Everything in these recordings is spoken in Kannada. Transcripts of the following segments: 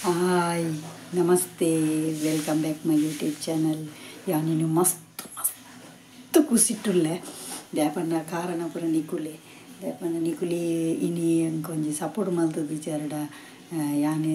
ಹಾಯ್ ನಮಸ್ತೆ welcome back my YouTube channel. ಯಾನು ಮಸ್ತ್ ಮಸ್ತ್ ಕುಸಿಟ್ಟುಲ್ಲೆ ದ್ಯಾಪಂಡ ಕಾರಣ ಪೂರ ನಿಕುಲೆ ದ್ಯಾಪಂಡ ನಿಕುಲಿ ಇನಿ ಕೊಂಚ ಸಪೋರ್ಟ್ ಮಲ್ತದ ಚರಡ ಯಾನು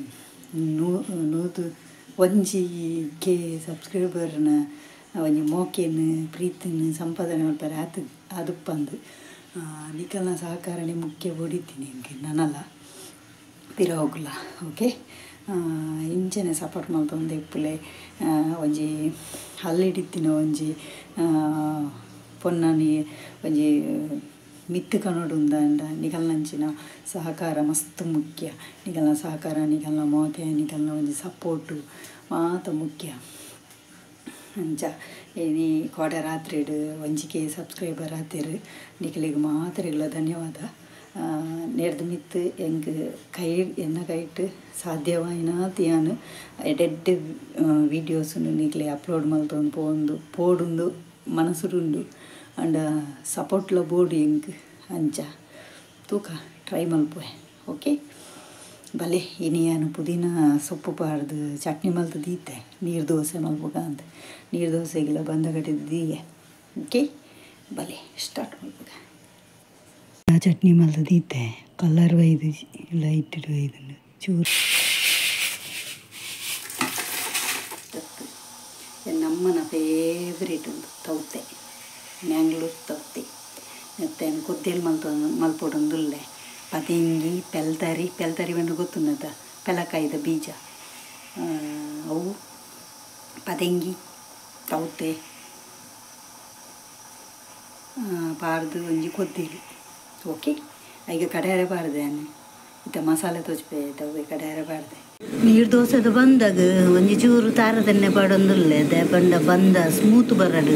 ನೂದು ಒಂಜಿ ಕೆ ಸಬ್ಸ್ಕ್ರೈಬರ್ನ ಒಂಜಿ ಮೋಕೆನ್ ಪ್ರೀತಿನ ಸಂಪಾದನೆ ಮಾಡ್ತಾರೆ ಅದು ಬಂದು ನಿಕಲ್ನ ಸಹಕಾರನೇ ಮುಖ್ಯ ಹೊಡಿತೀನಿ ನನಗೆ ನನ್ನಲ್ಲ ಪಿರ ಹೋಗಲ್ಲ. ಓಕೆ, ಇಂಚನೆ ಸಪೋರ್ಟ್ ಮಲ್ತೊಂದು ಇಪ್ಪುಲೆ ಒಂಜಿ ಹಲ್ಲಿಡಿತ್ತಿನ ಒಂಜಿ ಪೊನ್ನನಿ ಒಂಜಿ ಮಿತ್ತು ಕನೋಡು ಉಂದಂಡ ನಿಕಲ್ನಂಚಿನ ಸಹಕಾರ ಮಸ್ತ್ ಮುಖ್ಯ. ನಿಕಲ್ನ ಸಹಕಾರ, ನಿಕಲ್ನ ಮೋಕೆ, ನಿಕಲ್ನ ಒಂಜಿ ಸಪೋರ್ಟು ಮಾತ ಮುಖ್ಯ. ಅಂಚ ಏನಿ ಕೋಡ ರಾತ್ರಿಡು ಒಂಜಿಕೆ ಸಬ್ಸ್ಕ್ರೈಬರ್ ಆತೇರು ನಿಕಲಿಗೆ ಮಾತ್ರ ಇಲ್ಲ ಧನ್ಯವಾದ. ನೆಡ್ದು ಮಿತ್ತು ಎಂಕ್ ಕೈ ಎನ್ನ ಕೈಟ್ ಸಾಧ್ಯವಾಯಿನಾತ್ ಯಾನು ಎಡೆಡ್ಡೆ ವೀಡಿಯೋಸನ್ನು ನಿಕ್ಲೆ ಅಪ್ಲೋಡ್ ಮಲ್ತೊಂದು ಪೋಡುಂದು ಮನಸ್ಸುಡುಂಡು ಅಂಡ್ ಸಪೋರ್ಟ್ಲ ಬೋಡು ಎಂಕ್ ಅಂಚ ತೂಕ ಟ್ರೈ ಮಲ್ಪುವೆ. ಓಕೆ, ಬಲೆ ಇನಿ ನಾನು ಪುದೀನ ಸೊಪ್ಪು ಪಾಡ್ದು ಚಟ್ನಿ ಮಲ್ತು ದೀತೆ ನೀರು ದೋಸೆ ಮಲ್ಪುಗ ಅಂತ ನೀರು ದೋಸೆಗೆಲ್ಲ ಬಂದ ಕಟ್ಟಿದ್ದು ದೀಗೆ. ಓಕೆ, ಬಲೆ ಸ್ಟಾರ್ಟ್ ಮಲ್ಪುಗ. ಚಟ್ನಿ ಮಲ್ತು ದೀತೆ ಕಲರ್ ಒಯ್ದು ಲೈಟ್ ಒಯ್ದು ಚೂರು ನಮ್ಮನ ಫೇವ್ರೇಟ್ ಉಂಟು ತೌತೆ, ಮ್ಯಾಂಗ್ಳೂರು ತೌತೆ. ಮತ್ತು ಕೊದ್ದೆಲು ಮಲ್ಪೊಡೊಂದುಲ್ಲೆ ಪತೆಂಗಿ ಪೆಲ್ತರಿ ಬಂದು ಗೊತ್ತುಂಡದ ಪೆಲಕಾಯ್ದ ಬೀಜ ಅವು ಪತೆಂಗಿ ತೌತೆ ಪಾರ್ದು ಒಂಜಿ ಕೊದ್ದೆಲು. ಓಕೆ, ಈಗ ಕಡಾರ ಪಾಡ್ದೆ ನಾನು ಇತ್ತ ಮಸಾಲೆ ತೋಚ್ಪೆ ತವೆ ಕಡಾರ ಪಾಡ್ದೆ. ನೀರು ದೋಸೆದು ಬಂದಾಗ ಒಂಜಿ ಚೂರು ತಾರದನ್ನೇ ಪಾಡೊಂದುಲ್ಲೆ ದೇಪಂಡ ಬಂದ ಸ್ಮೂತ್ ಬರಡು.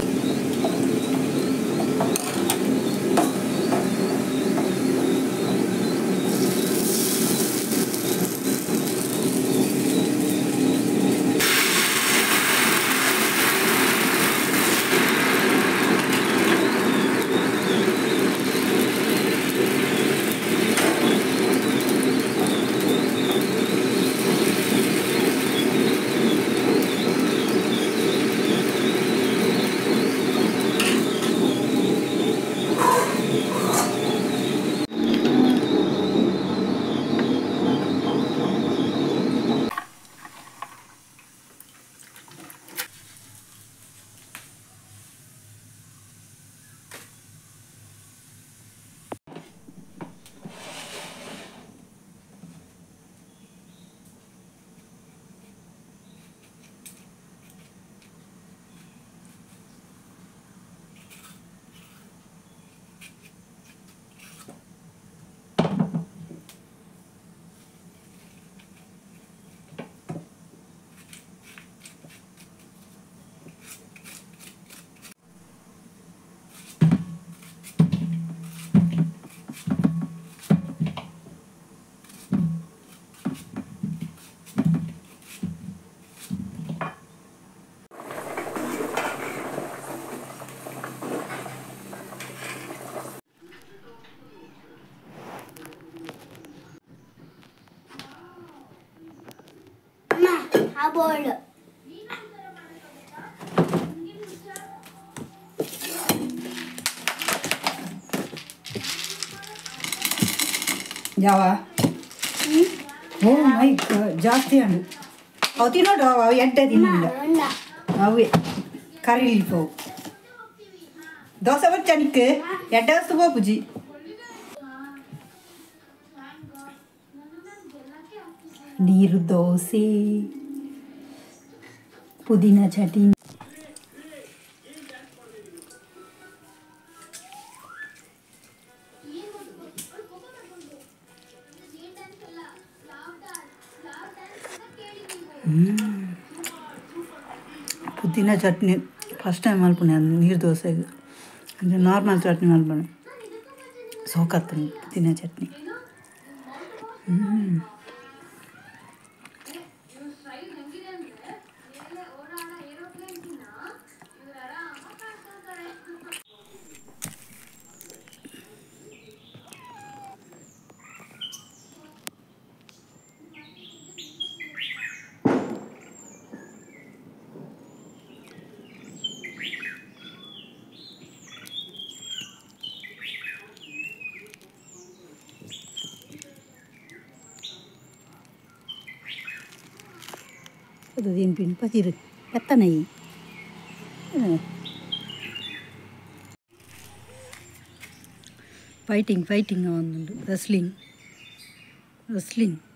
Bowl. ಯಾವ ಓ ಮೈ ಗಾಡ್ ಜಾಸ್ತಿ ಹಣ್ಣು ಅವು ತಿನ್ನೋಡು ಅವು ಎಡ್ಡೆ ತಿನ್ನಿಲ್ಲ ಅವೇ ಕರಿಲಿಪ್ಪು ದೋಸೆ ಬಚ್ಚನಿಕ್ಕೆ ಎಡ್ಡೆ ವಸ್ತು ಪೂಜಿ ನೀರು ದೋಸೆ ಪುದೀನ ಚಟ್ನಿ. ಪುದೀನ ಚಟ್ನಿ ಫಸ್ಟ್ ಟೈಮ್ ಮಲ್ಪುನೆ ನೀರು ದೋಸೆಗೆ ಅಂದರೆ ನಾರ್ಮಲ್ ಚಟ್ನಿ ಮಲ್ಪನೆ ಸೋಕತ್ತು ಪುದೀನ ಚಟ್ನಿ. దీని పిండి పసిరు ఎత్తనయ్యి ఫైటింగ్గా ఉందండి రెస్లింగ్